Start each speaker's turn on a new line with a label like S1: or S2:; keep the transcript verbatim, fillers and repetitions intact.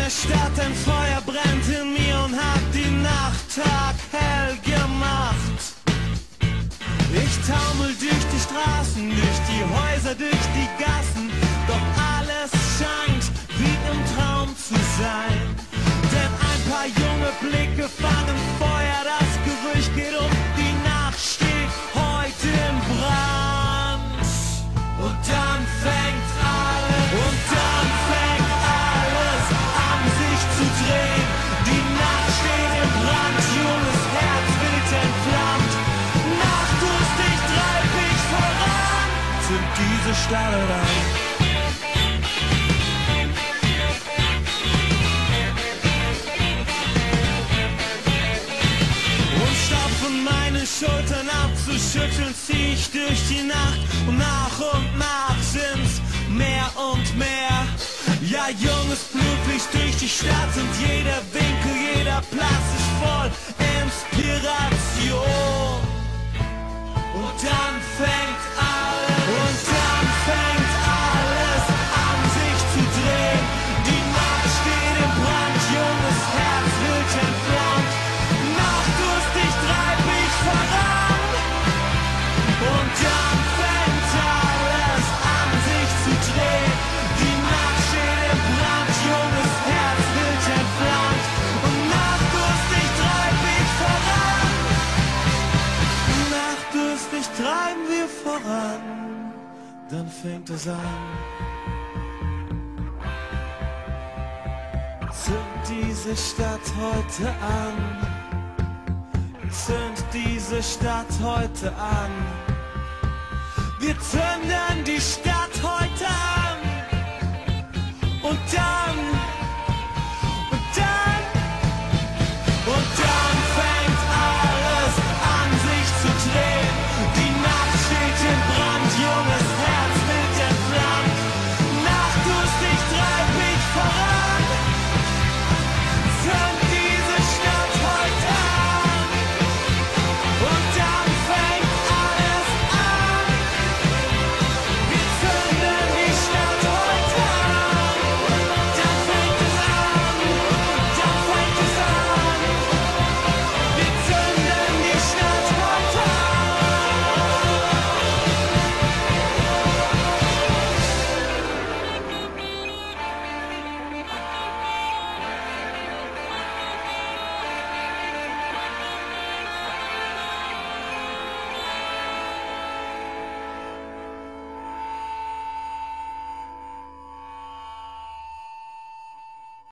S1: der Stadt, ein Feuer brennt in mir und hat die Nacht taghell gemacht. Ich taumel durch die Straßen, durch die Häuser, durch die Gassen, doch alles scheint wie im Traum zu sein. Denn ein paar junge Blicke fangen Feuer, das Gerücht geht um, die Nacht steht heute in Brand. Und dann fängt alles, und dann fängt alles an sich zu drehen. Die Nacht steht in Brand, junges Herz wild entflammt. Nachtdurstig treib ich voran, sind diese Sterne dann. Schultern abzuschütteln, zieh ich durch die Nacht und nach und nach sind's mehr und mehr. Ja, junges Blut fließt durch die Stadt und jeder Winkel, jeder Platz ist voll Inspiration. Und dann fängt alles, und dann fängt alles an sich zu drehen. Die Nacht steht im Brand, junges Herz wild entflammt. Nachtdurstig treib ich voran. Und dann fängt alles an sich zu drehen. Die Nacht steht im Brand, junges Herz wild entflammt. Und nachtdurstig treib ich voran. Nachtdurstig treiben wir voran. Dann fängt es an. Zünd diese Stadt heute an. Zünd diese Stadt heute an. Wir zünden die Stadt heute an. Und dann